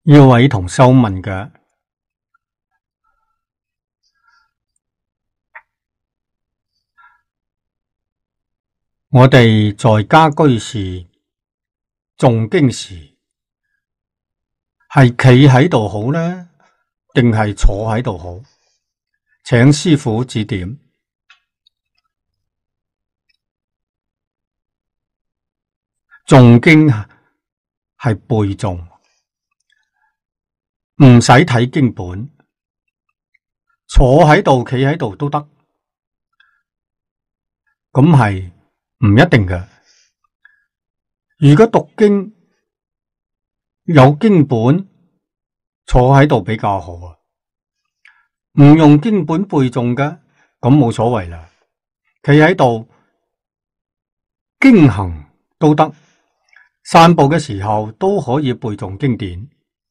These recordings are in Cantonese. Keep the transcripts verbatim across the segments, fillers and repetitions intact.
呢位同修問嘅，我哋在家居士誦經時，係企喺度好呢，定係坐喺度好？請師父指點。誦經係背誦，唔使睇經本，坐喺度、企喺度都得。咁係唔一定嘅。如果讀經有經本，坐喺度比較好啊。唔用經本背誦嘅，咁冇所謂啦。企喺度經行都得，散步嘅時候都可以背誦經典。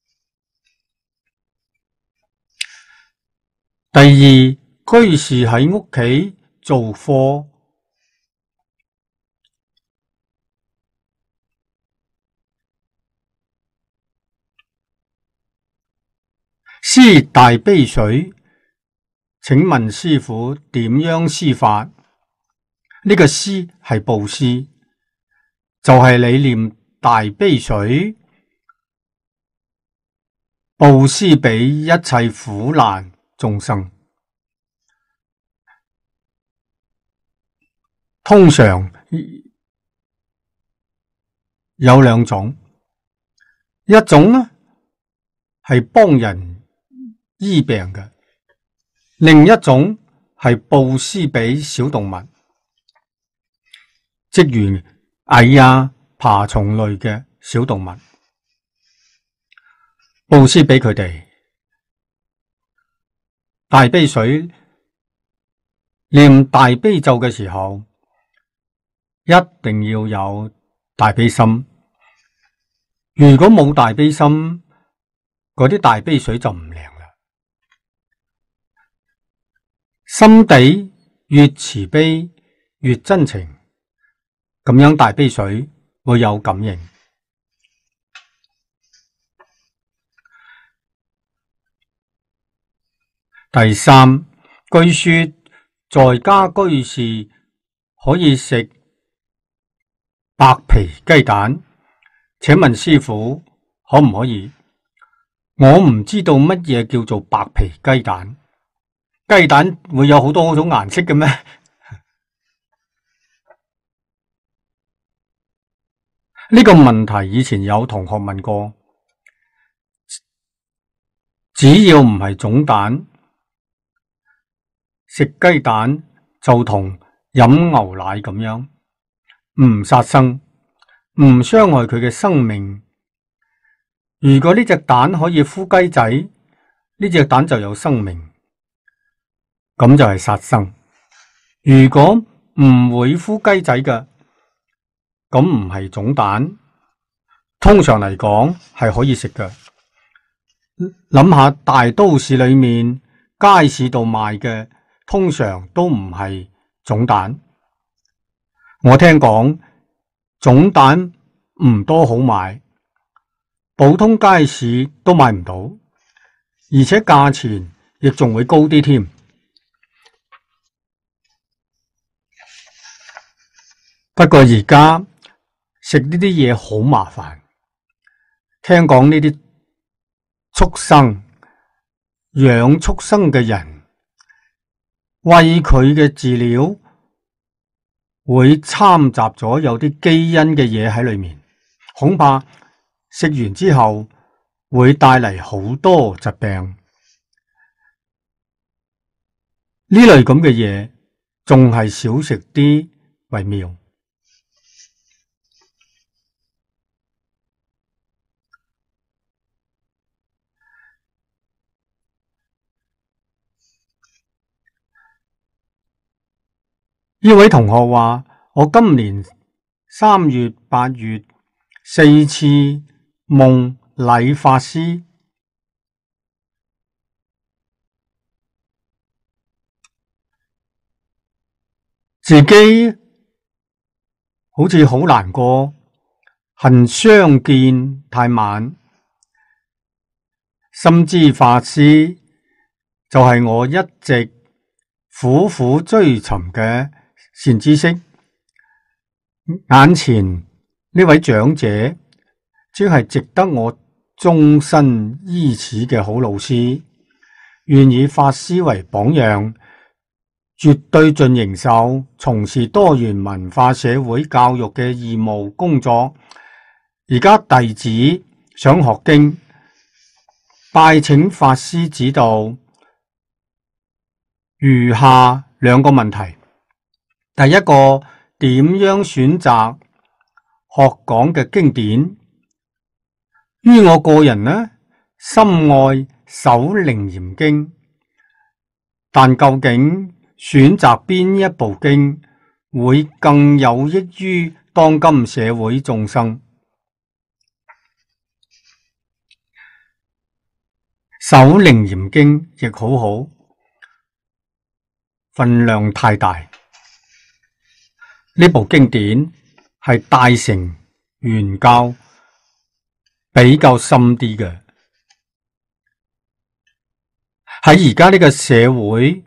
第二，居士喺屋企做課，施大悲水，請問師父點樣施法？呢個施係布施，就係你念大悲水，布施俾一切苦難眾生。通常有兩種，一種呢係幫人醫病嘅，另一種係布施俾小動物，即如蟻啊、爬蟲類嘅小動物，布施俾佢哋。大悲水，念大悲咒嘅時候，一定要有大悲心。如果冇大悲心，嗰啲大悲水就唔靈啦。心底越慈悲越真情，咁樣大悲水會有感應。第三，據說在家居士可以食白皮雞蛋，請問師父可唔可以？我唔知道乜嘢叫做白皮雞蛋，雞蛋會有好多種顏色嘅咩？呢個問題以前有同學問過，只要唔係腫蛋，食雞蛋就同飲牛奶咁樣，唔殺生，唔傷害佢嘅生命。如果呢隻蛋可以孵雞仔，呢隻蛋就有生命，咁就係殺生。如果唔會孵雞仔嘅，咁唔係腫蛋，通常嚟講係可以食嘅。諗下大都市裏面街市度賣嘅，通常都唔係腫蛋。我聽講腫蛋唔多好買，普通街市都買唔到，而且價錢亦仲會高啲添。不過而家食呢啲嘢好麻煩，聽講呢啲畜生養畜生嘅人餵佢嘅飼料會摻雜咗有啲基因嘅嘢喺裏面，恐怕食完之後會帶嚟好多疾病。呢類咁嘅嘢仲係少食啲為妙。呢位同學話：我今年三月、八月四次夢禮法師，自己好似好難過，恨相見太晚， 深知法師就係我一直苦苦追尋嘅善知識。眼前呢位長者，即係值得我終身依恃嘅好老師，願以法師為榜樣，絕對盡形受從事多元文化社會教育嘅義務工作。而家弟子想學經，拜請法師指導。如下兩個問題：第一個，點樣選擇學講嘅經典？於我個人呢，深愛《首楞嚴經》，但究竟選擇邊一部經會更有益於當今社會眾生？《首楞嚴經》亦好好，分量太大。呢部經典係大乘原教比較深啲嘅，喺而家呢個社會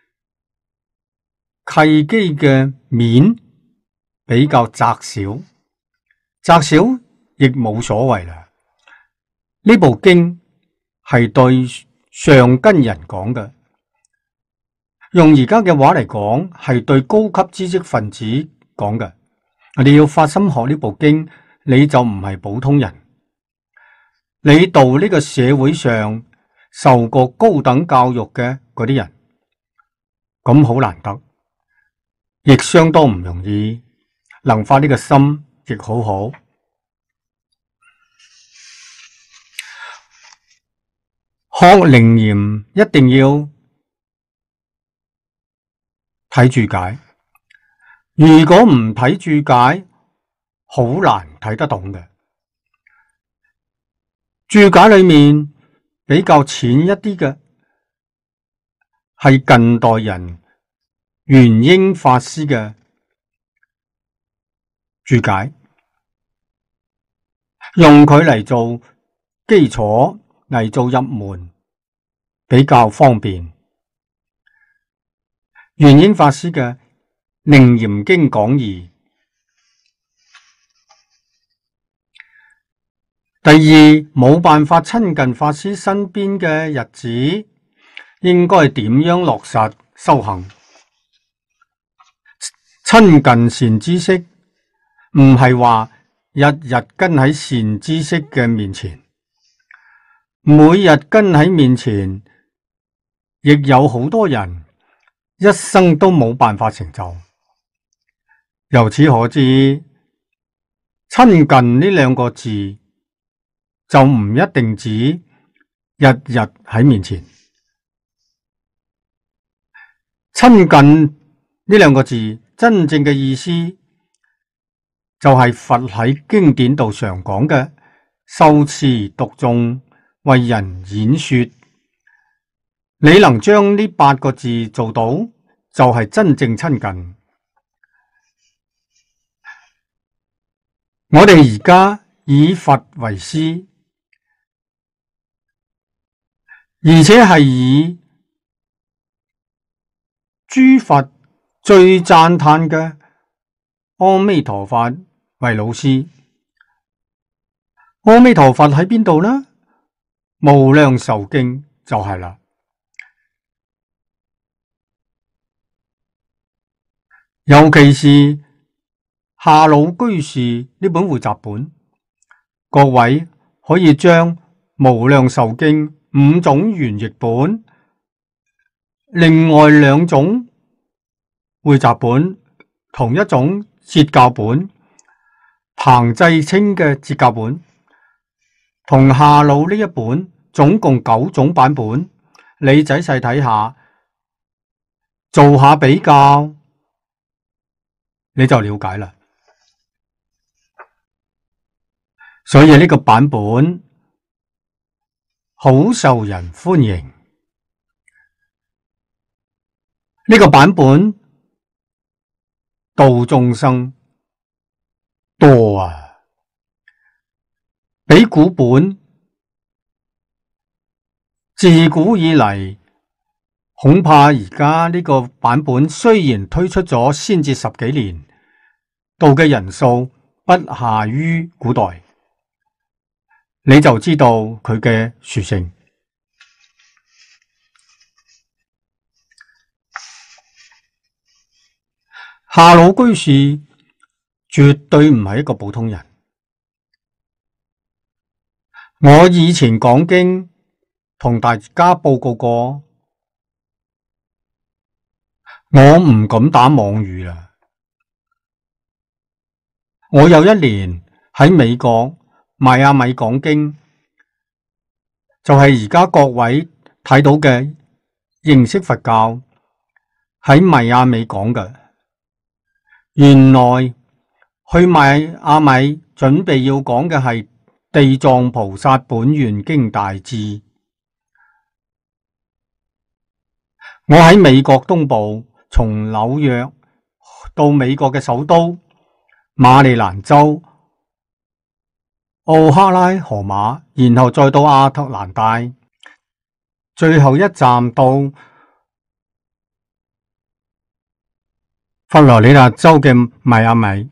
契機嘅面比較窄小，窄小亦冇所謂啦。呢部經係對上根人講嘅，用而家嘅話嚟講，係對高級知識分子講嘅。你要發心學呢部經，你就唔係普通人，你到呢個社會上受過高等教育嘅嗰啲人，咁好難得，亦相當唔容易，能發呢個心亦好好。學楞嚴一定要睇注解，如果唔睇注解，好難睇得懂嘅。注解裏面比較淺一啲嘅，係近代人元英法師嘅注解，用佢嚟做基礎，嚟做入門比較方便。元英法師嘅《楞嚴經講義》。第二，冇辦法親近法師身邊嘅日子，應該點樣落實修行？親近善知識，唔係話日日跟喺善知識嘅面前，每日跟喺面前，亦有好多人一生都冇辦法成就。由此可知，親近呢兩個字就唔一定指日日喺面前。親近呢兩個字真正嘅意思就係佛喺經典度常講嘅修持讀誦為人演說。你能將呢八個字做到，就係真正親近。我哋而家以佛為師，而且係以諸佛最讚歎嘅阿彌陀佛為老師。阿彌陀佛喺邊度呢？無量壽經就係啦。尤其是夏老居士呢本匯集本，各位可以將無量壽經五種原譯本，另外兩種匯集本，同一種節教本，彭濟清嘅節教本，同夏老呢一本，總共九種版本，你仔細睇下，做下比較，你就了解啦。所以呢個版本好受人歡迎。呢個版本度眾生多啊，比古本自古以嚟，恐怕而家呢個版本雖然推出咗先至十幾年，到嘅人數不下於古代，你就知道佢嘅殊勝。夏魯居士絕對唔係一個普通人。我以前講經同大家報告過，我唔敢打妄語啦。我有一年喺美國邁阿密講經，就係而家各位睇到嘅認識佛教喺邁阿密講嘅。原來去邁阿密準備要講嘅係地藏菩薩本願經大志。我喺美國東部，從紐約到美國嘅首都馬里蘭州奧克拉荷馬，然後再到亞特蘭大，最後一站到佛羅里達州嘅邁阿密。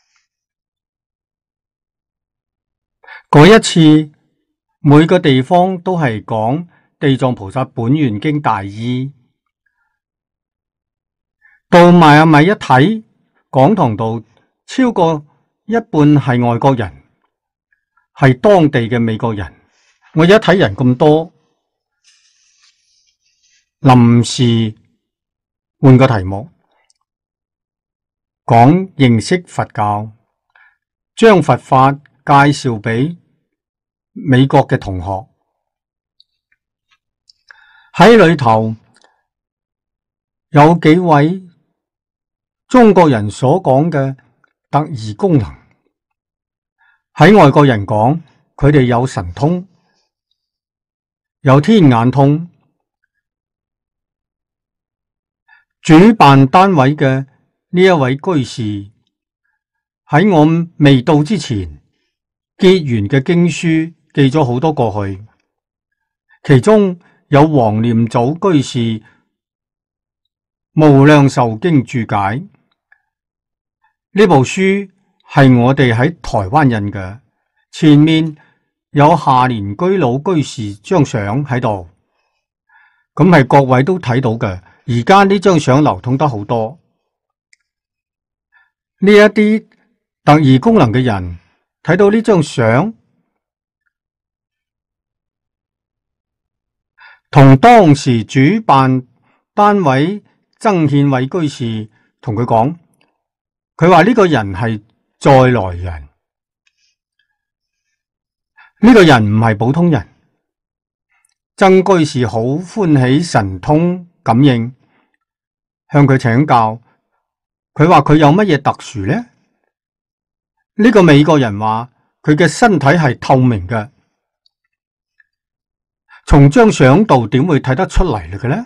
嗰一次，每個地方都係講地藏菩薩本願經大意。到邁阿密一睇，講堂度超過一半係外國人，係當地嘅美國人。我一睇人咁多，臨時換個題目，講認識佛教，將佛法介紹俾美國嘅同學。喺裏頭有幾位中國人所講嘅特異功能，喺外國人講佢哋有神通，有天眼通。主辦單位嘅呢一位居士喺我未到之前結緣嘅經書寄咗好多過去，其中有黃念祖居士無量壽經注解。呢部書係我哋喺台灣印嘅，前面有下蓮居老居士張相喺度，咁係各位都睇到嘅。而家呢張相流通得好多，呢一啲特異功能嘅人睇到呢張相，同當時主辦單位曾憲偉居士同佢講，佢話呢個人係再來人，呢個人唔係普通人。曾居士好歡喜神通感應，向佢請教。佢話佢有乜嘢特殊呢？呢個美國人話佢嘅身體係透明嘅，從張相度點會睇得出嚟嘅呢？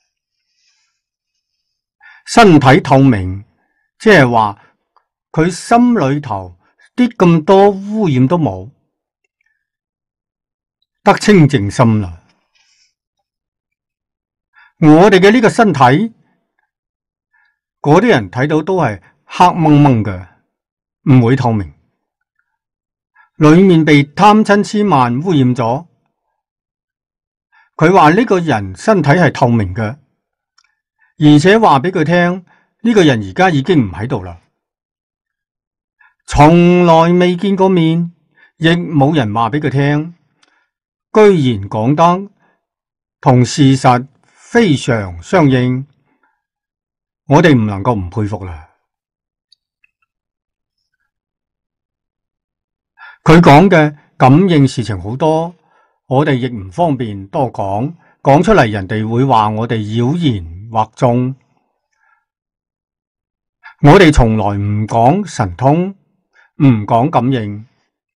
身體透明，即係話佢心裏頭啲咁多污染都冇，得清淨心啦。我哋嘅呢個身體，嗰啲人睇到都係黑蒙蒙嘅，唔會透明，裏面被貪嗔癡慢污染咗。佢話呢個人身體係透明嘅，而且話俾佢聽，呢個人而家已經唔喺度啦，從來未見過面，亦冇人話俾佢聽，居然講得同事實非常相應，我哋唔能夠唔佩服啦。佢講嘅感應事情好多，我哋亦唔方便多講，講出嚟人哋會話我哋妖言惑眾。我哋從來唔講神通，唔講感應。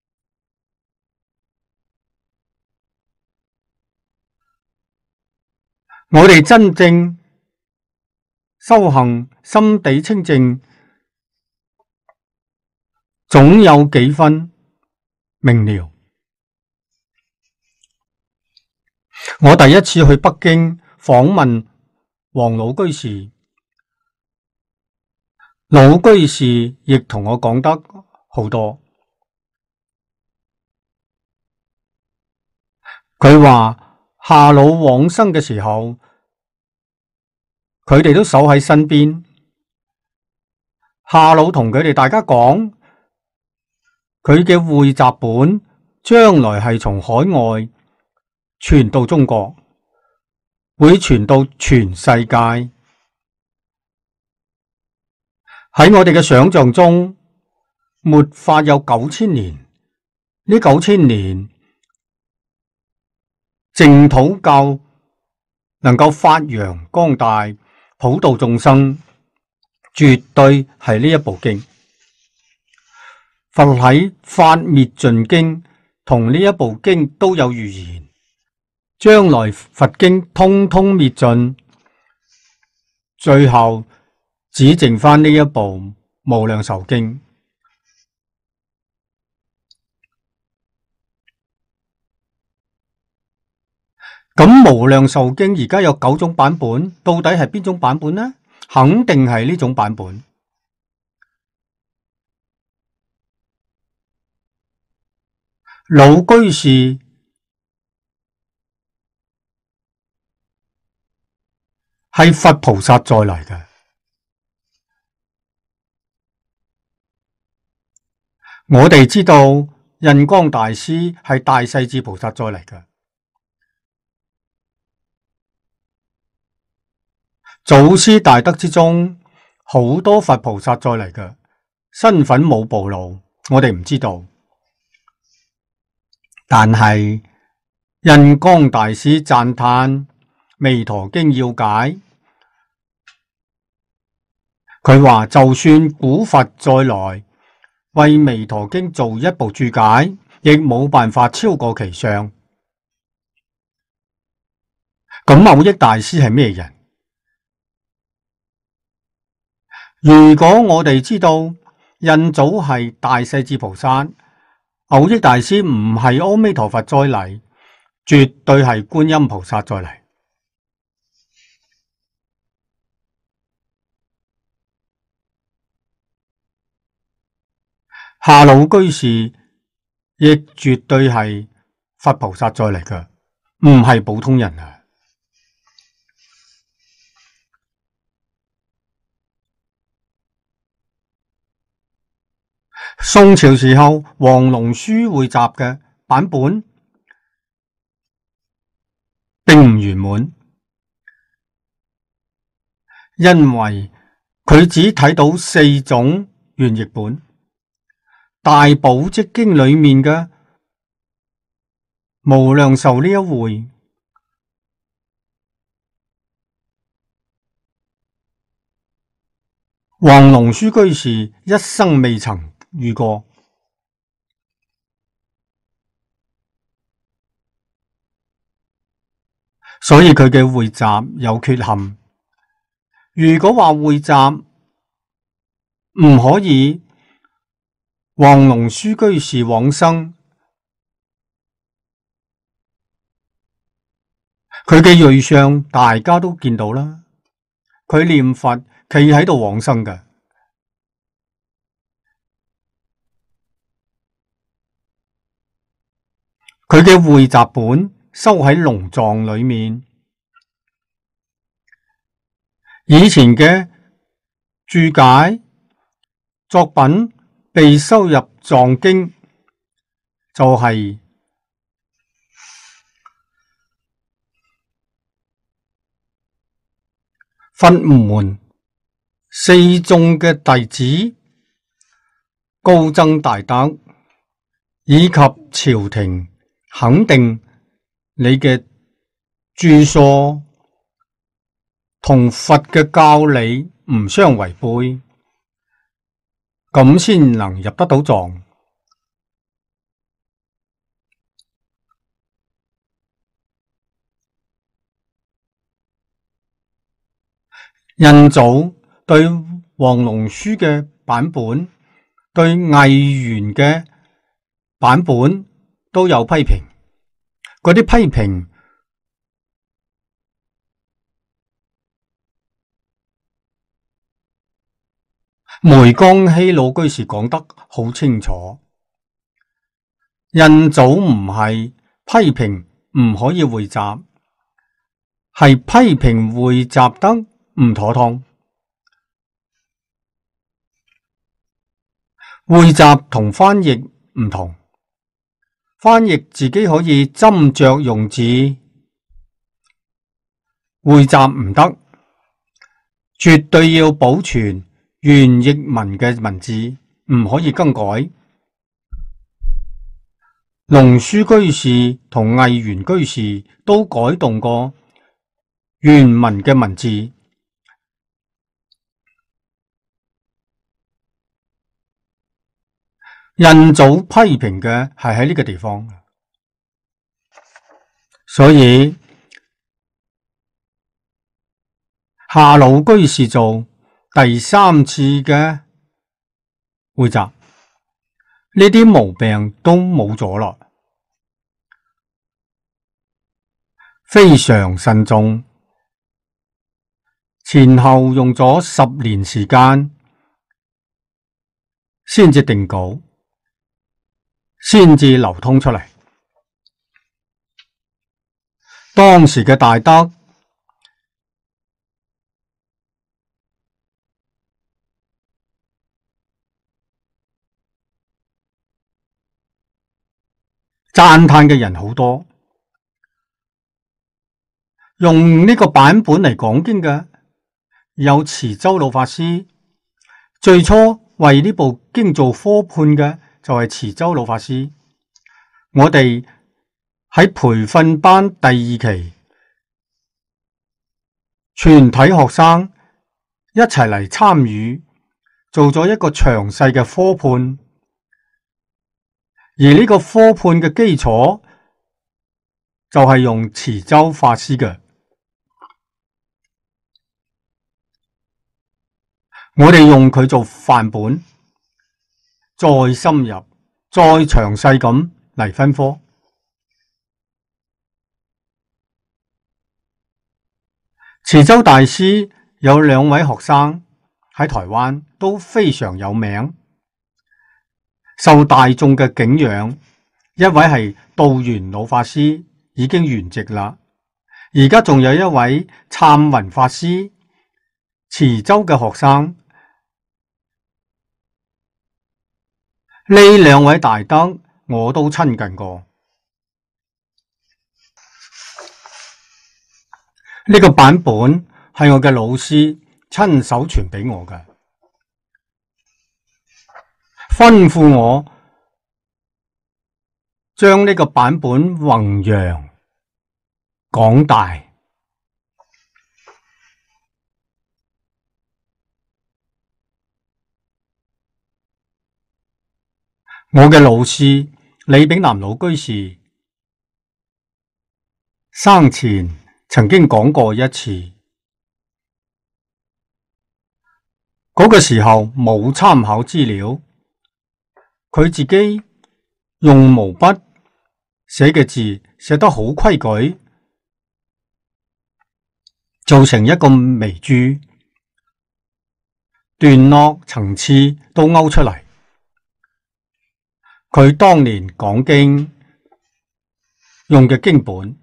我哋真正修行，心地清淨，總有幾分明了。 我第一次去北京訪問黃老居士，老居士亦同我講得好多。佢話夏老往生嘅時候，佢哋都守喺身邊。夏老同佢哋大家講，佢嘅匯集本將來係從海外傳到中國，會傳到全世界。喺我哋嘅想象中，末法有九千年，呢九千年淨土教能夠發揚光大，普度眾生，絕對係呢一部經。佛喺《法滅盡經》同呢一部經都有預言，將來佛經通通滅盡，最後只剩翻呢一部《無量壽經》。咁《無量壽經》而家有九種版本，到底係邊種版本呢？肯定係呢種版本。老居士係佛菩薩再嚟嘅，我哋知道印光大師係大勢至菩薩再嚟嘅，祖師大德之中好多佛菩薩再嚟嘅，身份冇暴露，我哋唔知道。但係印光大師讚嘆彌陀經要解，佢話就算古佛再來為彌陀經做一部注解，亦冇辦法超過其上。咁蕅益大師係咩人？如果我哋知道印祖係大勢至菩薩，蕅益大師唔係阿彌陀佛再嚟，絕對係觀音菩薩再嚟。夏老居士亦絕對係佛菩薩再嚟嘅，唔係普通人啊！宋朝時候黃龍書匯集嘅版本並唔圓滿，因為佢只睇到四種原譯本。大寶積經裏面嘅無量壽呢一回，黃龍書居士一生未曾遇過，所以佢嘅匯集有缺陷。如果話匯集唔可以，黃龍書居士往生，佢嘅瑞相大家都見到啦，佢念佛企喺度往生嘅。佢嘅匯集本收喺龍藏裏面，以前嘅注解作品被收入藏經，就係佛門四眾嘅弟子高僧大德以及朝廷肯定你嘅著疏同佛嘅教理唔相違背，咁先能入得到藏。印祖對黃龍書嘅版本，對魏源嘅版本都有批評，嗰啲批評梅江熙老居士講得好清楚，印祖唔係批評唔可以匯集，係批評匯集得唔妥當。匯集同翻譯唔同，翻譯自己可以斟酌用字，匯集唔得，絕對要保存原譯文嘅文字，唔可以更改。龍書居士同魏源居士都改動過原文嘅文字。印祖批評嘅係喺呢個地方，所以夏老居士做第三次嘅匯集，呢啲毛病都冇咗啦，非常慎重，前後用咗十年時間先至定稿，先至流通出嚟。當時嘅大德讚嘆嘅人好多，用呢個版本嚟講經嘅有慈州老法師，最初為呢部經做科判嘅就係慈州老法師。我哋喺培訓班第二期，全體學生一齊嚟參與，做咗一個詳細嘅科判。而呢個科判嘅基礎就係用慈州法師嘅，我哋用佢做範本，再深入、再詳細咁嚟分科。慈州大師有兩位學生喺台灣都非常有名，受大眾嘅敬仰。一位係道元老法師，已經圓寂啦。而家仲有一位燦雲法師，慈州嘅學生。呢兩位大德我都親近過。呢個版本係我嘅老師親手傳俾我嘅，吩咐我將呢個版本弘揚廣大。我嘅老師李炳南老居士生前曾經講過一次，嗰個時候冇參考資料，佢自己用毛筆寫嘅字寫得好規矩，做成一個微注，段落層次都勾出嚟。佢當年講經用嘅經本，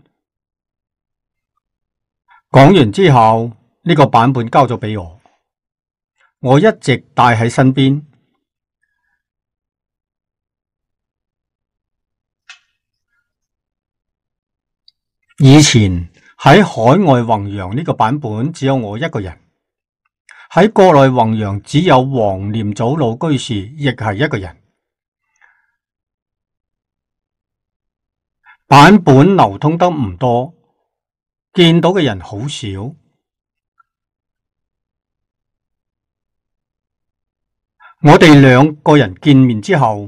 講完之後呢個版本交咗俾我，我一直帶喺身邊。以前喺海外弘揚呢個版本只有我一個人，喺國內弘揚只有黃念祖老居士，亦係一個人。版本流通得唔多，見到嘅人好少。我哋兩個人見面之後，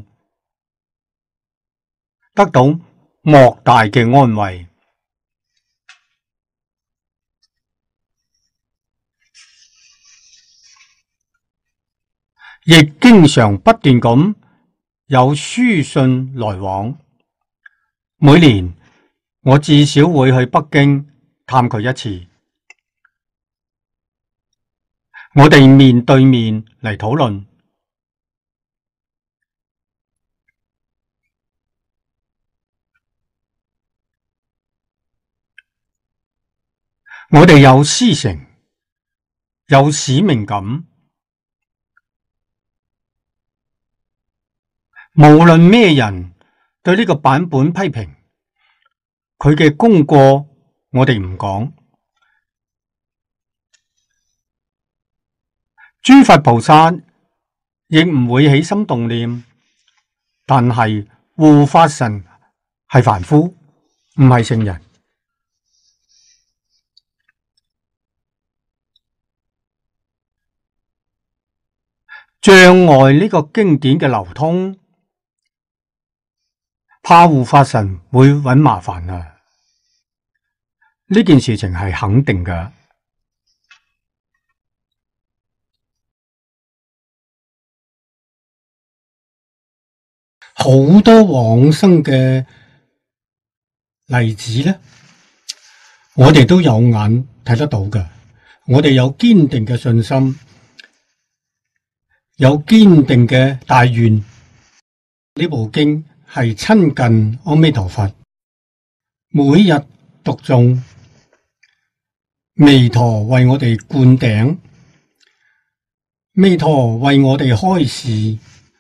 得到莫大嘅安慰，亦經常不斷咁有書信來往。每年我至少會去北京探佢一次。 我哋面對面嚟討論。我哋有師承，有使命感。無論咩人對呢個版本批評，佢嘅功過我哋唔講。諸佛菩薩亦唔會起心動念，但係護法神係凡夫，唔係聖人。障礙呢個經典嘅流通，怕護法神會搵麻煩啊！呢件事情係肯定㗎。好多往生嘅例子咧，我哋都有眼睇得到㗎。我哋有堅定嘅信心，有堅定嘅大願。呢部經係親近阿彌陀佛，每日讀誦，彌陀為我哋灌頂，彌陀為我哋開示。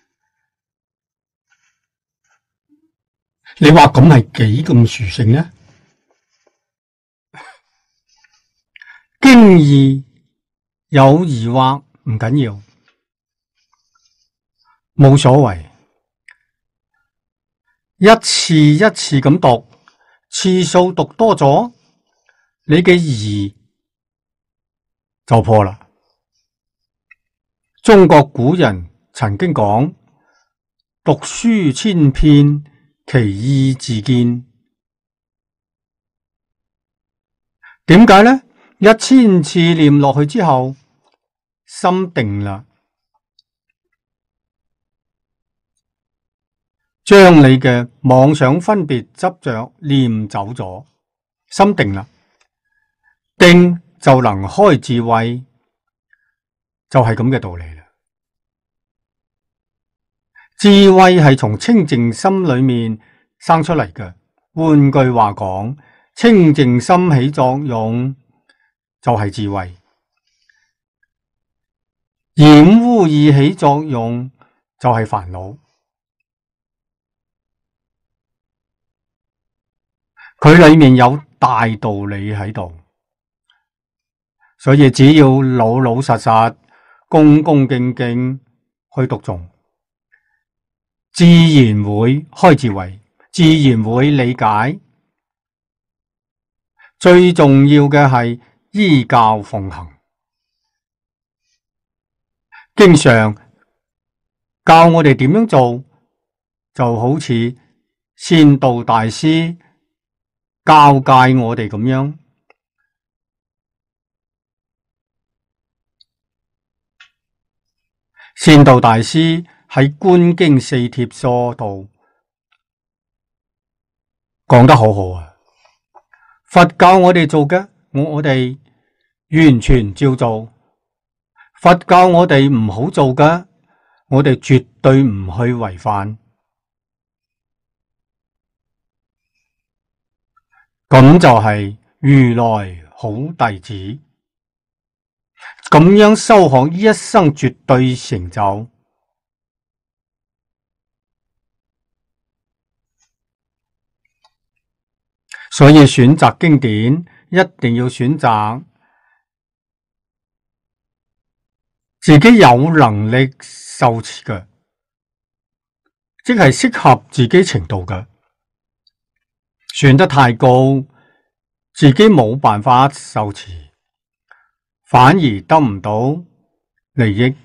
你話咁係幾咁殊勝呢？經義有疑惑唔緊要，冇所謂。一次一次咁讀，次數讀多咗，你嘅疑就破啦。中國古人曾經講：讀書千遍，其義自見。點解呢？一千次念落去之後，心定啦，將你嘅妄想分別執着念走咗，心定啦，定就能開智慧，就係咁嘅道理啦。智慧係從清淨心裏面生出嚟嘅。換句話講，清淨心起作用就係智慧，染污意起作用就係煩惱。佢裏面有大道理喺度，所以只要老老實實、恭恭敬敬去讀誦，自然會開智慧，自然會理解。最重要嘅係依教奉行，經常教我哋點樣做，就好似善導大師教誡我哋咁樣。善導大師喺《觀經四帖疏》度講得好好啊！佛教我哋做嘅，我我哋完全照做；佛教我哋唔好做嘅，我哋絕對唔去違反。咁就係如來好弟子，咁樣修學一生絕對成就。所以選擇經典一定要選擇自己有能力受持嘅，即係適合自己程度嘅。選得太高，自己冇辦法受持，反而得唔到利益。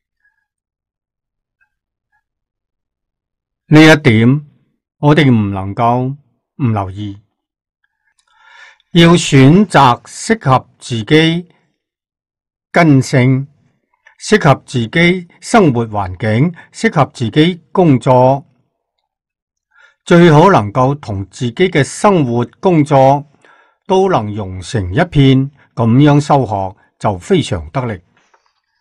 呢一點我哋唔能夠唔留意。要選擇適合自己根性、適合自己生活環境、適合自己工作，最好能夠同自己嘅生活工作都能融成一片，咁樣修學就非常得力。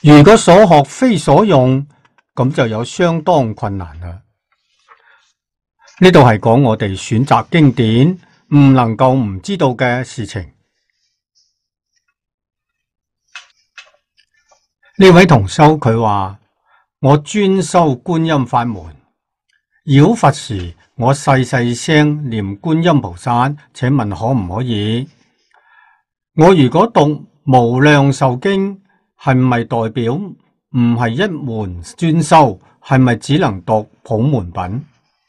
如果所學非所用，咁就有相當困難啦。呢度係講我哋選擇經典唔能夠唔知道嘅事情。呢位同修佢話：我專修觀音法門，繞佛時我細細聲念觀音菩薩，請問可唔可以？我如果讀無量壽經，係咪代表唔係一門專修？係咪只能讀普門品？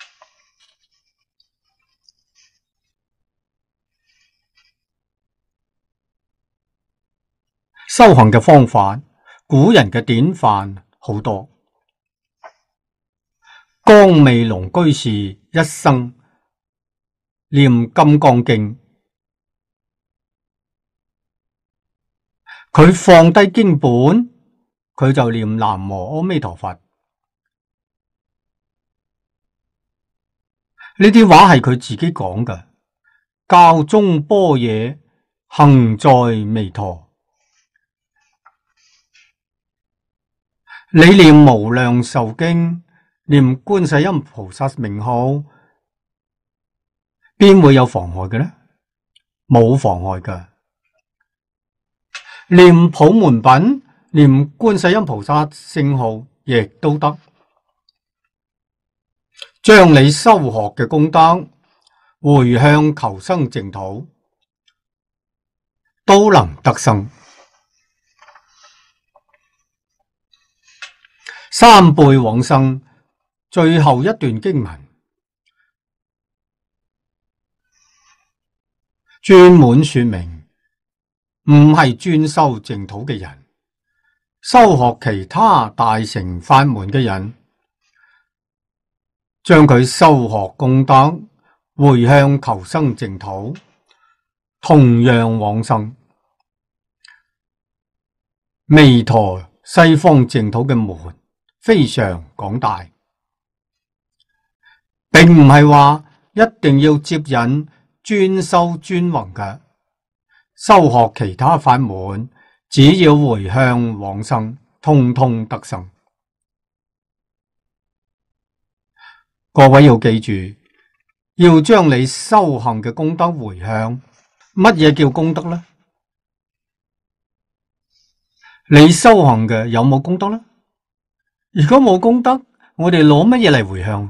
修行嘅方法，古人嘅典範好多。江美龍居士一生念金剛經，佢放低經本，佢就念南無阿彌陀佛。呢啲話係佢自己講嘅，教中般若，行在彌陀。你念無量壽經，念觀世音菩薩名號，邊會有妨礙嘅呢？冇妨礙嘅。念普門品，念觀世音菩薩聖號，亦都得。將你修學嘅功德回向求生淨土，都能得生。三輩往生最後一段經文，專門說明唔係專修淨土嘅人，修學其他大乘法門嘅人，將佢修學功德回向求生淨土，同樣往生。彌陀西方淨土嘅門非常廣大，並唔係話一定要接引專修專弘嘅，修學其他法門，只要回向往生，通通得生。各位要記住，要將你修行嘅功德回向。乜嘢叫功德呢？你修行嘅有冇功德呢？如果冇功德，我哋攞乜嘢嚟回向？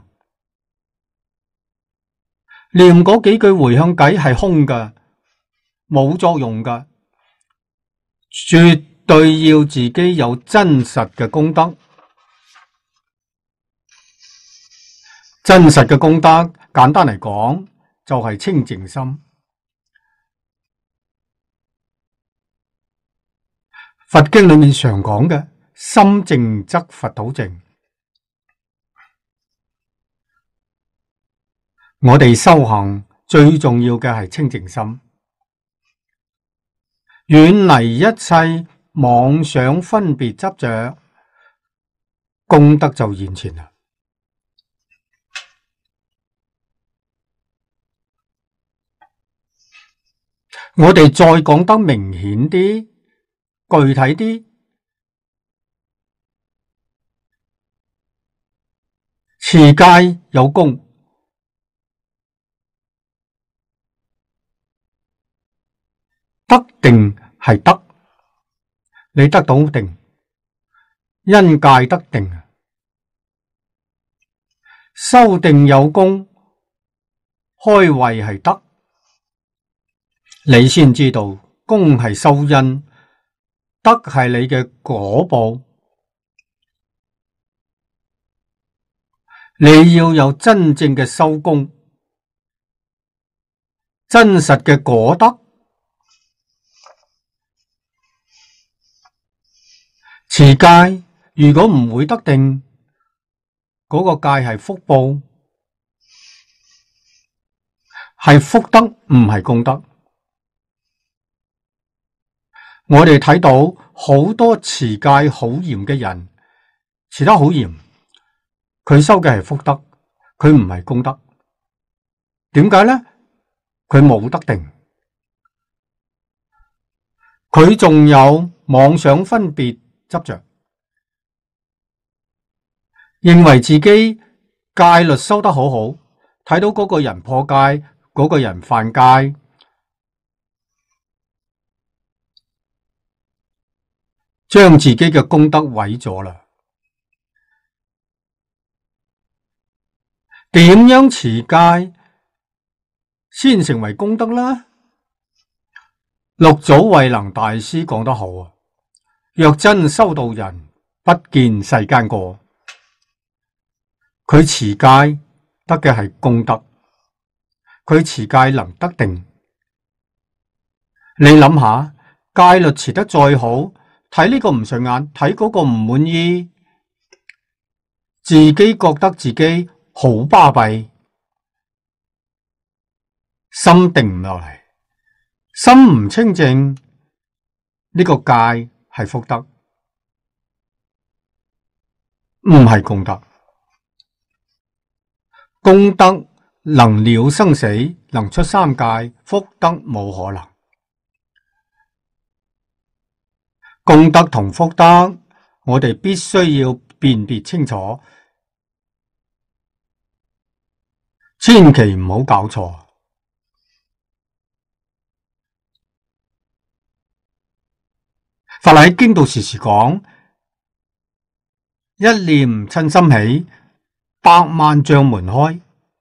念嗰幾句回向偈係空㗎，冇作用㗎。絕對要自己有真實嘅功德。真實嘅功德，簡單嚟講，就係清淨心。佛經裏面常講嘅，心淨則佛土淨。我哋修行最重要嘅係清淨心，遠離一切妄想分別執着，功德就現前啦。我哋再講得明顯啲、具體啲，持戒有功，得定係得，你得到定，因戒得定，修定有功，開慧係得。你先知道功係修因，德係你嘅果報。你要有真正嘅修功，真實嘅果德。持戒如果唔會得定，嗰個戒係福報，係福德，唔係功德。我哋睇到好多持戒好嚴嘅人，持得好嚴，佢修嘅係福德，佢唔係功德。點解呢？佢冇得定，佢仲有妄想分別執着。 認為自己戒律修得好好，睇到嗰個人破戒，嗰個人犯戒，將自己嘅功德毀咗啦。點樣持戒先成為功德呢？六祖慧能大師講得好啊！若真修道人，不見世間過。佢持戒得嘅係功德，佢持戒能得定。你諗下，戒律持得再好，睇呢個唔順眼，睇嗰個唔滿意，自己覺得自己好巴閉，心定唔落嚟，心唔清淨，呢個戒係福德，唔係功德。功德能了生死，能出三界，福德冇可能。功德同福德，我哋必須要辨別清楚，千祈唔好搞錯。佛喺經度時時講，一念親心起，百萬障門開。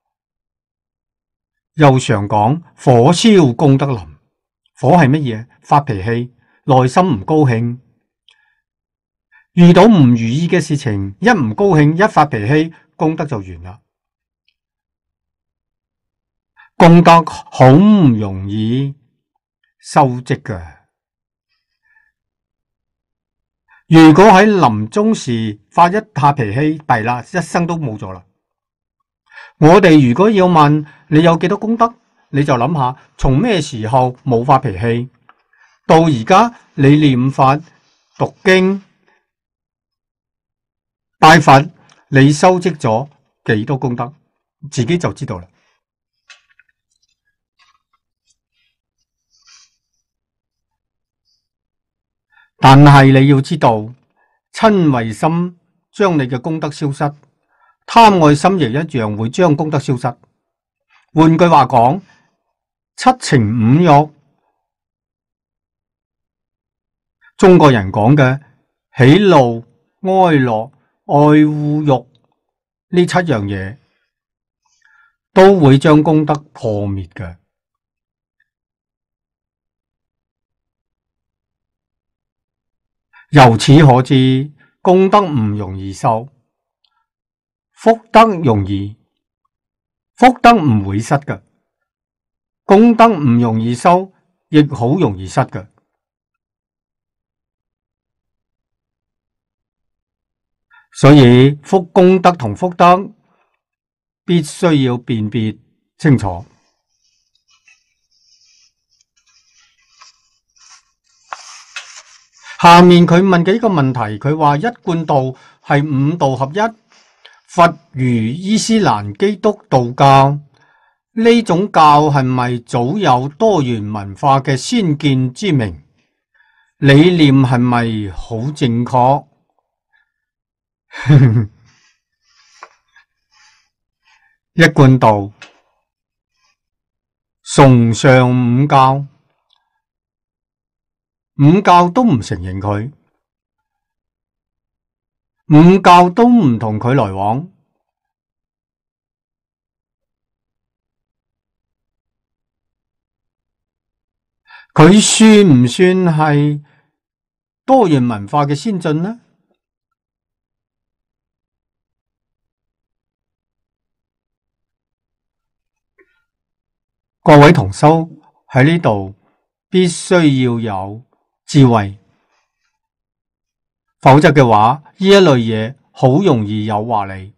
又常講火燒功德林，火係乜嘢？發脾氣，內心唔高興，遇到唔如意嘅事情，一唔高興，一發脾氣，功德就完啦。功德好唔容易收積嘅。如果喺臨終時發一下脾氣，弊啦，一生都冇咗啦。我哋如果要問你有幾多功德，你就諗下，從咩時候冇發脾氣，到而家你念佛、讀經、拜佛，你收積咗幾多功德，自己就知道啦。但係你要知道，嗔恚心將你嘅功德消失，貪愛心亦一樣會將功德消失。換句話講，七情五欲，中國人講嘅喜怒哀樂愛惡欲呢七樣嘢，都會將功德破滅嘅。由此可知，功德唔容易收，福德容易，福德唔會失嘅。功德唔容易收，亦好容易失嘅。所以福功德同福德必須要辨別清楚。下面佢問嘅呢個問題，佢話一貫道係五道合一，佛如伊斯蘭、基督、道教呢種教係咪早有多元文化嘅先見之明？理念係咪好正確？一貫道崇尚五教。五教都唔承認佢，五教都唔同佢來往，佢算唔算係多元文化嘅先進呢？各位同修喺呢度必須要有智慧，否則嘅話，呢一類嘢好容易誘惑你。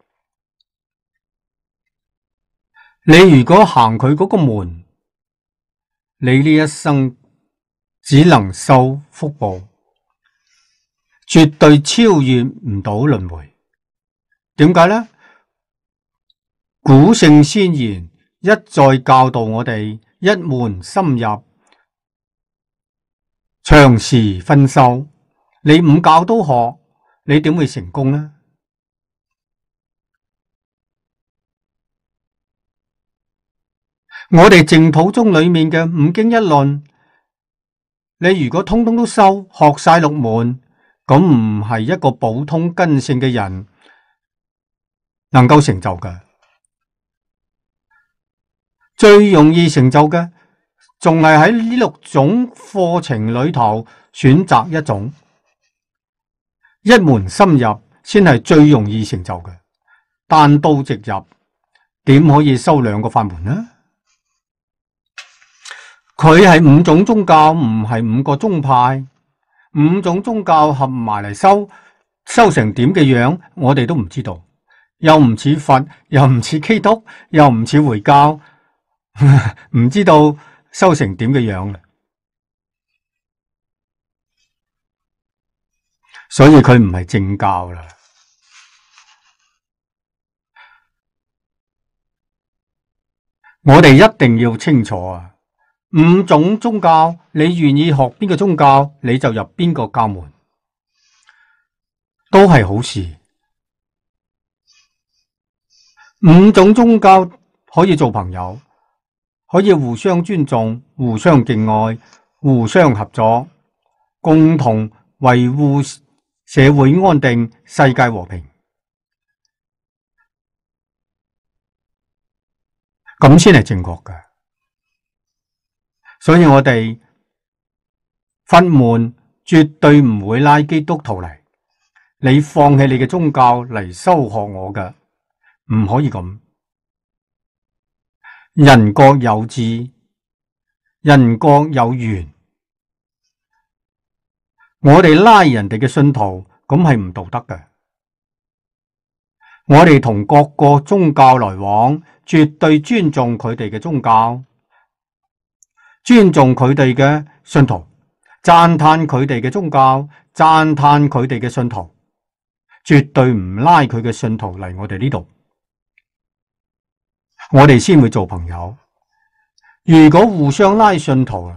你如果行佢嗰個門，你呢一生只能收福報，絕對超越唔到輪迴。點解呢？古聖先賢一再教導我哋一門深入，長時分修，你五教都學，你點會成功呢？ 我哋淨土宗裏面嘅五經一論，你如果通通都修，學晒六門，咁唔係一個普通根性嘅人能夠成就嘅。最容易成就嘅，仲係喺呢六種課程裏頭選擇一種，一門深入先係最容易成就嘅。單刀直入，點可以修兩個法門呢？佢係五種宗教，唔係五個宗派。五種宗教合埋嚟修，修成點嘅樣，我哋都唔知道。又唔似佛，又唔似基督，又唔似回教，唔知道修成點嘅樣。所以佢唔係正教啦。我哋一定要清楚啊！五種宗教，你願意學邊個宗教，你就入邊個教門，都係好事。五種宗教可以做朋友，可以互相尊重、互相敬愛、互相合作，共同維護社會安定、世界和平，咁先係正確嘅。所以我哋佛門絕對唔會拉基督徒嚟，你放棄你嘅宗教嚟修學我嘅，唔可以咁。人各有志，人各有緣，我哋拉人哋嘅信徒，咁係唔道德嘅。我哋同各個宗教來往，絕對尊重佢哋嘅宗教，尊重佢哋嘅信徒，讚嘆佢哋嘅宗教，讚嘆佢哋嘅信徒，絕對唔拉佢嘅信徒嚟我哋呢度，我哋先會做朋友。如果互相拉信徒，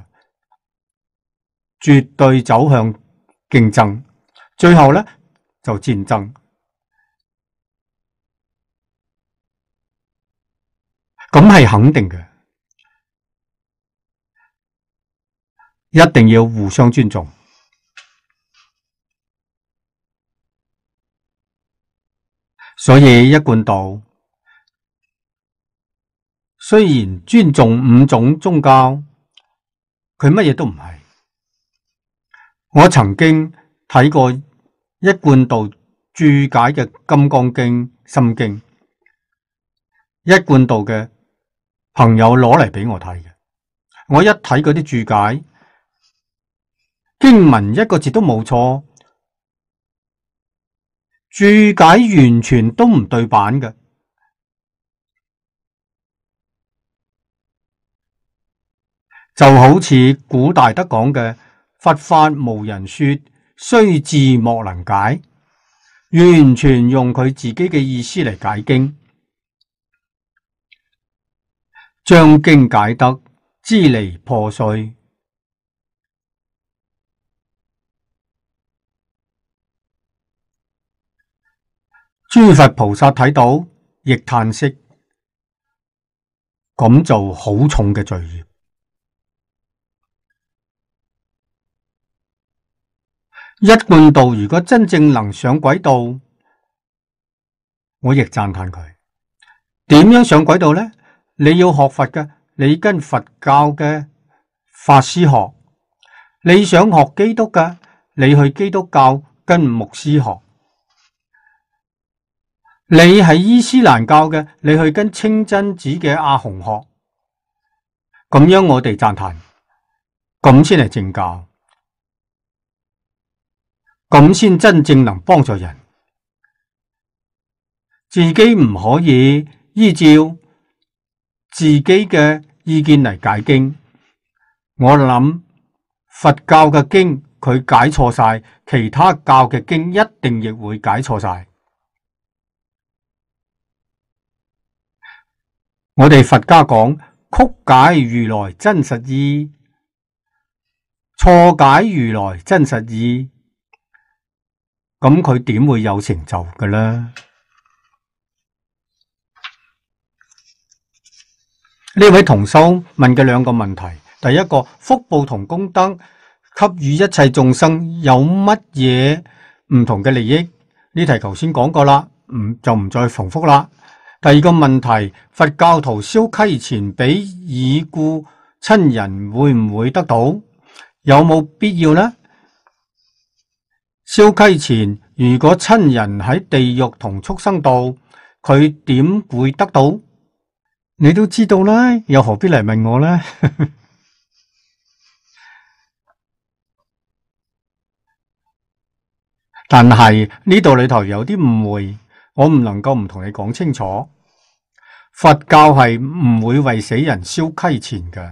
絕對走向競爭，最後呢就戰爭。咁係肯定嘅，一定要互相尊重。所以一貫道雖然尊重五種宗教，佢乜嘢都唔係。我曾經睇過一貫道注解嘅《金剛經》、《心經》，一貫道嘅朋友攞嚟俾我睇嘅，我一睇嗰啲注解，經文一個字都冇錯，注解完全都唔對版嘅，就好似古大德講嘅佛法無人說，雖字莫能解，完全用佢自己嘅意思嚟解經。將經解得支離破碎，諸佛菩薩睇到亦嘆息，咁就好重嘅罪業。一貫道如果真正能上軌道，我亦讚嘆佢。點樣上軌道呢？你要學佛嘅，你跟佛教嘅法師學；你想學基督嘅，你去基督教跟牧師學；你係伊斯蘭教嘅，你去跟清真寺嘅阿洪學。咁樣我哋讚嘆，咁先係正教，咁先真正能幫助人。自己唔可以依照自己嘅意見嚟解經，我諗佛教嘅經佢解錯晒，其他教嘅經一定亦會解錯晒。我哋佛家講曲解如來真實意，錯解如來真實意，咁佢點會有成就嘅呢？ 呢位同修問嘅兩個問題，第一個，福報同功德給予一切眾生有乜嘢唔同嘅利益？呢題頭先講過啦，唔就唔再重複啦。第二個問題，佛教徒燒溪錢俾已故親人會唔會得到？有冇必要呢？燒溪錢，如果親人喺地獄同畜生道，佢點會得到？你都知道啦，又何必嚟問我呢？但係呢度裏頭有啲誤會，我唔能夠唔同你講清楚。佛教係唔會為死人燒溪錢嘅。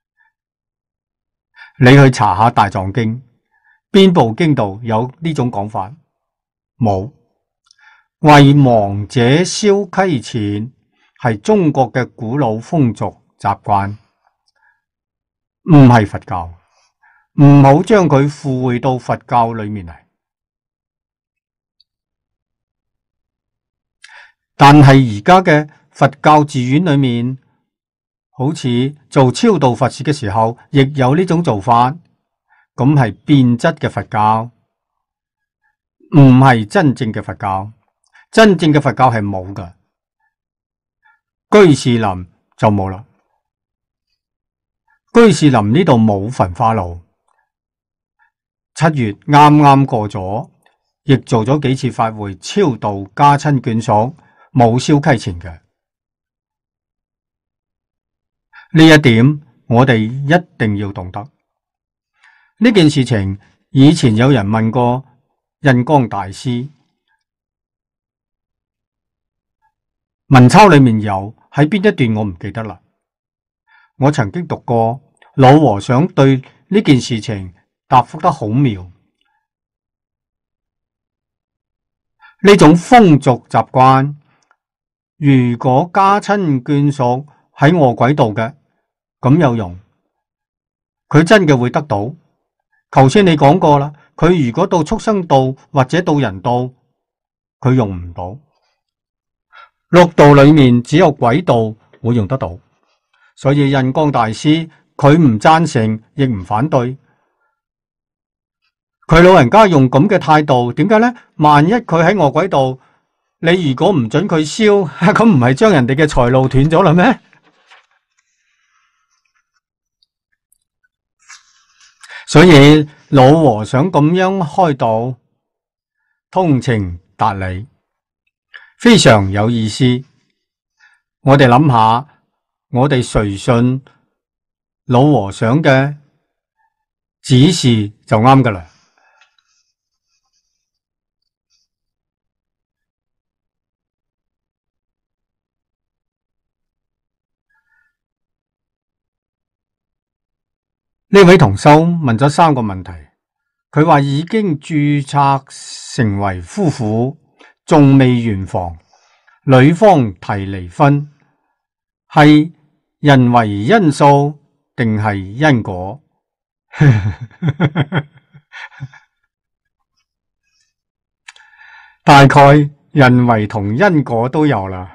你去查下大藏經，邊部經度有呢種講法？冇。為亡者燒溪錢係中國嘅古老風俗習慣，唔係佛教。唔好將佢附會到佛教裏面嚟。但係而家嘅佛教寺院裏面，好似做超度佛事嘅時候，亦有呢種做法，咁係變質嘅佛教，唔係真正嘅佛教。真正嘅佛教係冇㗎，居士林就冇啦。居士林呢度冇焚化爐，七月啱啱過咗，亦做咗幾次法會超度家親眷屬，冇燒溪錢嘅。呢一點我哋一定要懂得。呢件事情以前有人問過印光大師，文鈔裏面有，喺邊一段我唔記得啦。我曾經讀過，老和尚對呢件事情答覆得好妙。呢種風俗習慣，如果家親眷屬喺餓鬼道嘅，咁有用，佢真嘅會得到。頭先你講過啦，佢如果到畜生道或者到人道，佢用唔到。六道裏面只有鬼道會用得到，所以印光大師佢唔贊成，亦唔反對。佢老人家用咁嘅態度，點解呢？萬一佢喺餓鬼道，你如果唔准佢燒，咁唔係將人哋嘅財路斷咗啦咩？所以老和尚咁樣開導，通情達理，非常有意思。我哋諗下，我哋隨信老和尚嘅指示就啱噶啦。呢位同修問咗三個問題，佢話已經註冊成為夫婦，仲未圓房，女方提離婚，係人為因素定係因果？大概人為同因果都有啦。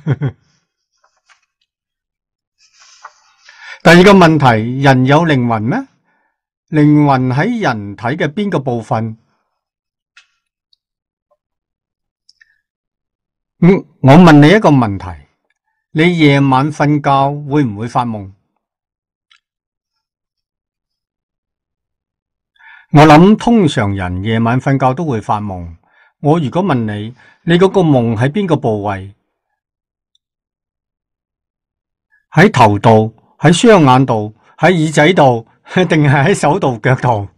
第二個問題，人有靈魂咩？靈魂喺人體嘅邊個部分？嗯，我問你一個問題，你夜晚瞓覺會唔會發夢？我諗通常人夜晚瞓覺都會發夢。我如果問你，你嗰個夢喺邊個部位？喺頭度？喺雙眼度，喺耳仔度，定係喺手度、腳度？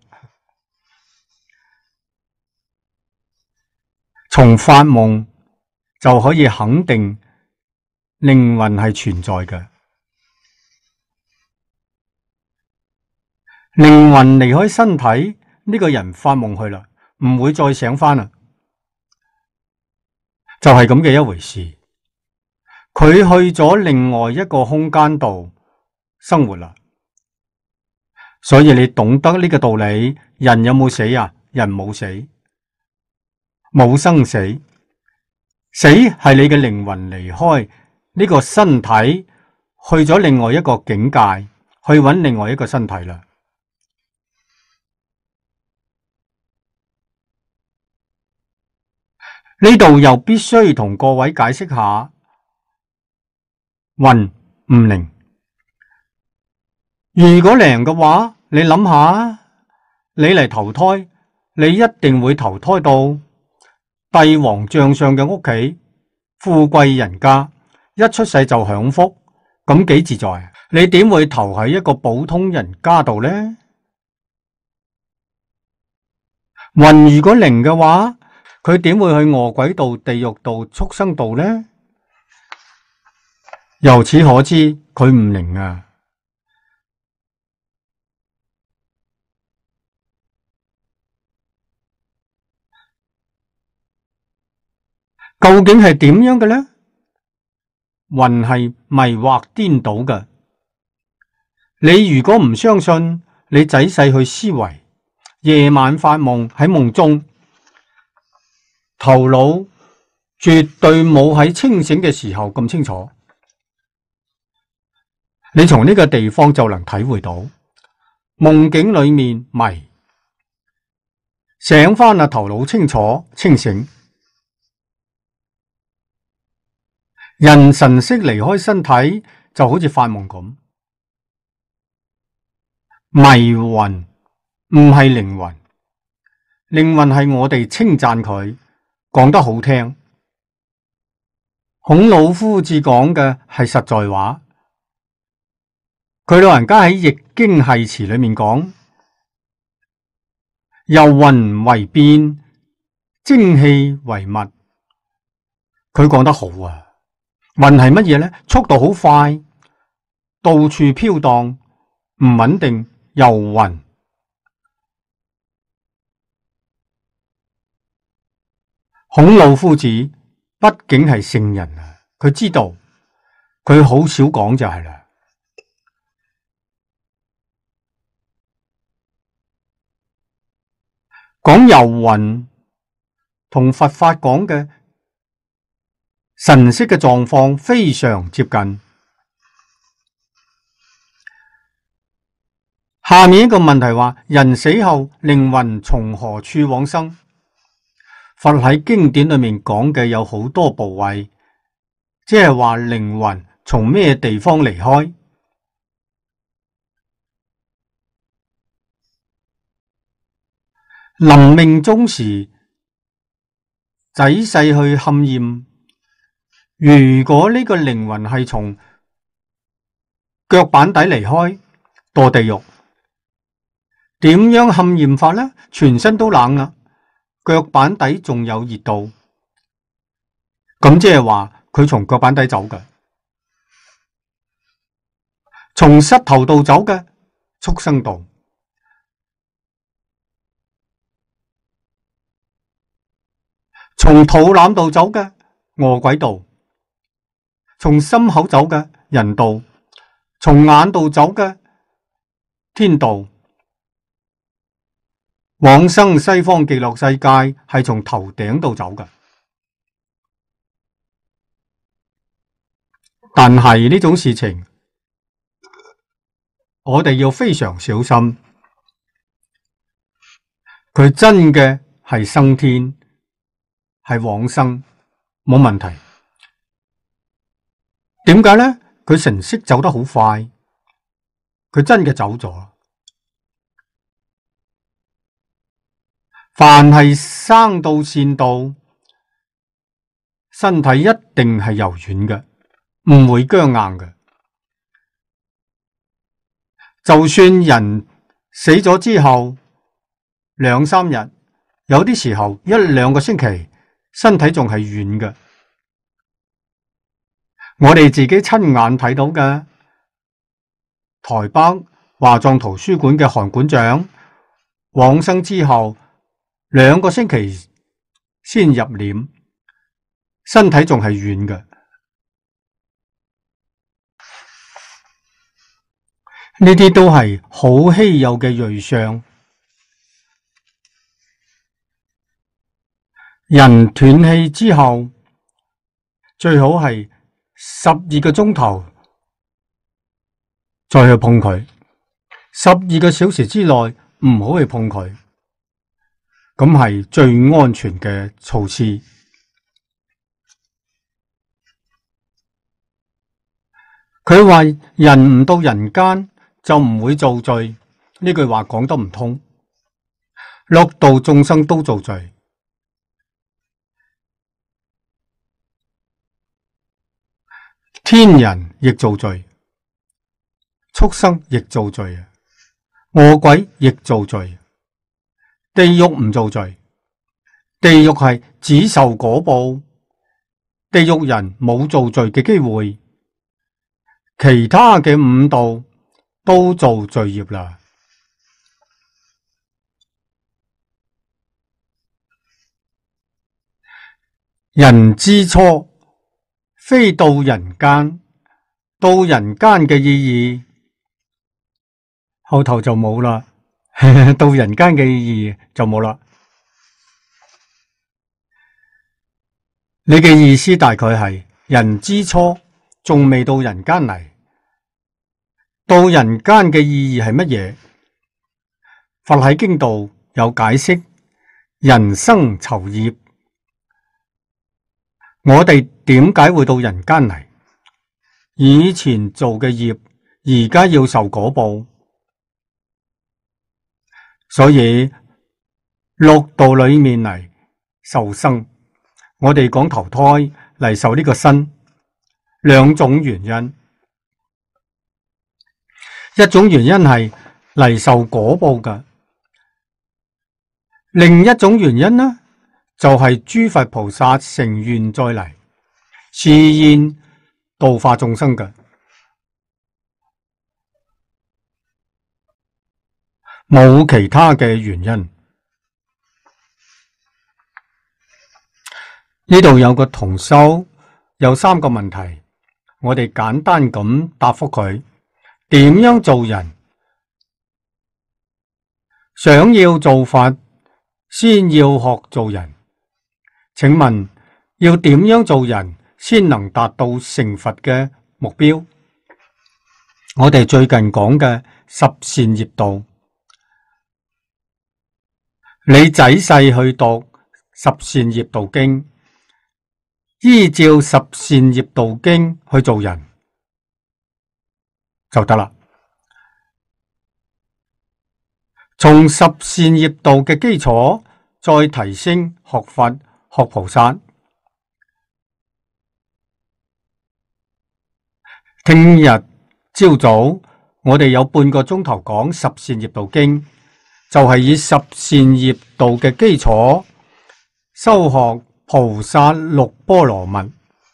從發夢就可以肯定靈魂係存在嘅。靈魂離開身體，呢個人發夢去啦，唔會再醒返啦，就係咁嘅一回事。佢去咗另外一個空間度生活啦，所以你懂得呢個道理。人有冇死啊？人冇死，冇生死。死係你嘅靈魂離開呢個身體， 去咗另外一個境界，去揾另外一個身體啦。呢度又必須同各位解釋下魂唔靈。如果靈嘅話，你諗下，你嚟投胎，你一定會投胎到帝王將相嘅屋企，富貴人家，一出世就享福，咁幾自在。你點會投喺一個普通人家度呢？魂如果靈嘅話，佢點會去餓鬼道、地獄道、畜生道呢？由此可知，佢唔靈啊！究竟係點樣嘅呢？魂係迷惑顛倒嘅。你如果唔相信，你仔細去思維，夜晚發夢喺夢中，頭腦絕對冇喺清醒嘅時候咁清楚。你從呢個地方就能體會到，夢境裏面迷，醒返啊，頭腦清楚清醒。人神識離開身體，就好似發夢咁。迷魂唔係靈魂，靈魂係我哋稱讚佢，講得好聽。孔老夫子講嘅係實在話，佢老人家喺《易經繫辭》裏面講，由魂為變，精氣為物。佢講得好啊！魂係乜嘢呢？速度好快，到處飄蕩，唔穩定，遊魂。孔老夫子畢竟係聖人啊，佢知道，佢好少講就係啦。講遊魂同佛法講嘅神識嘅狀況非常接近。下面一個問題話：人死後靈魂從何處往生？佛喺經典裏面講嘅有好多部位，即係話靈魂從咩地方離開？臨命終時仔細去勘驗，如果呢個靈魂係從腳板底離開，墮地獄，點樣勘驗法呢？全身都冷啦，腳板底仲有熱度，咁即係話佢從腳板底走嘅，從膝頭度走嘅畜生道，從肚腩度走嘅餓鬼道，從心口走嘅人道，從眼度走嘅天道。往生西方極樂世界係從頭頂度走嘅，但係呢種事情我哋要非常小心。佢真嘅係升天，係往生，冇問題。點解呢？佢神識走得好快，佢真嘅走咗。凡係生到善道，身體一定係柔軟嘅，唔會僵硬嘅。就算人死咗之後兩三日，有啲時候一兩個星期，身體仲係軟嘅。我哋自己親眼睇到嘅，台北華藏圖書館嘅韓館長往生之後兩個星期先入殮，身體仲係軟嘅。呢啲都係好稀有嘅瑞相。人斷氣之後，最好係十二個鐘頭再去碰佢，十二個小時之內唔好去碰佢，咁係最安全嘅措施。佢話人唔到人間就唔會造罪，呢句話講得唔通。六道眾生都造罪，天人亦造罪，畜生亦造罪，餓鬼亦造罪，地獄唔造罪。地獄係只受果報，地獄人冇造罪嘅機會，其他嘅五道都造罪業啦。人之初，非到人間，到人間嘅意義後頭就冇啦，到人間嘅意義就冇啦。你嘅意思大概係人之初仲未到人間嚟，到人間嘅意義係乜嘢？佛喺經度有解釋，人生酬業。我哋點解會到人間嚟？以前做嘅業，而家要受果報，所以六道裏面嚟受生。我哋講投胎嚟受呢個身，兩種原因。一種原因係嚟受果報㗎，另一種原因呢？就係諸佛菩薩成願再嚟，示現度化眾生嘅，冇其他嘅原因。呢度有個同修有三個問題，我哋簡單咁答覆佢。點樣做人？想要做法，先要學做人。請問要點樣做人先能達到成佛嘅目標？我哋最近講嘅十善業道，你仔細去讀十善業道經，依照十善業道經去做人就得啦。從十善業道嘅基礎再提升學佛學菩薩。聽日朝早我哋有半個鐘頭講十善業道經，就係以十善業道嘅基礎修學菩薩六波羅蜜。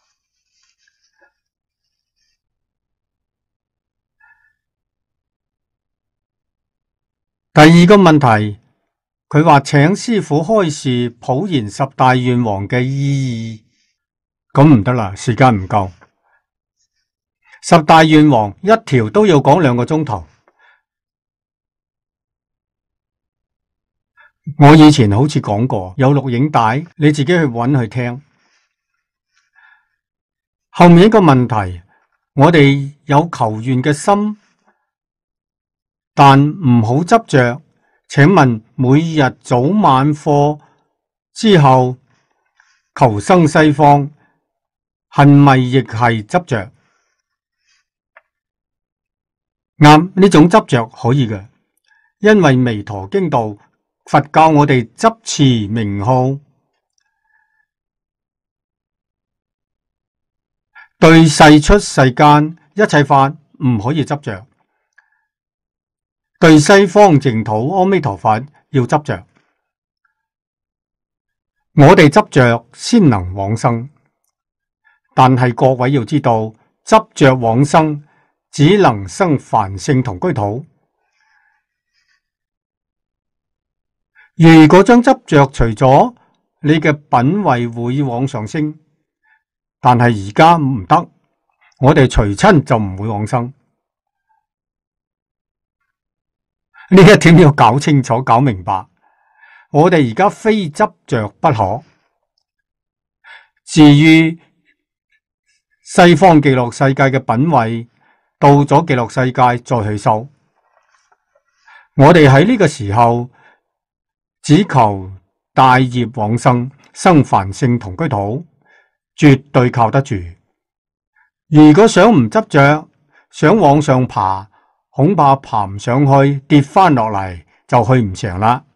第二個問題，佢話請師父開示普賢十大願王嘅意義，咁唔得啦，時間唔夠。十大願王一條都要講兩個鐘頭。我以前好似講過，有錄影帶，你自己去揾去聽。後面一個問題，我哋有求願嘅心，但唔好執着。請問每日早晚課之後求生西方，係咪亦係執着？啱，呢種執着可以嘅，因為彌陀經度佛教我哋執持名號，對世出世間一切法唔可以執着，對西方淨土阿彌陀佛要執着。我哋執着先能往生，但係各位要知道，執着往生只能生凡聖同居土。如果將執着除咗，你嘅品位會往上升，但係而家唔得，我哋除親就唔會往生。呢一點要搞清楚、搞明白。我哋而家非執着不可。至於西方極樂世界嘅品位， 到咗極樂世界再去修。我哋喺呢個時候只求帶業往生，生凡聖同居土，絕對靠得住。如果想唔執着，想往上爬，恐怕爬唔上去，跌翻落嚟就去唔成啦。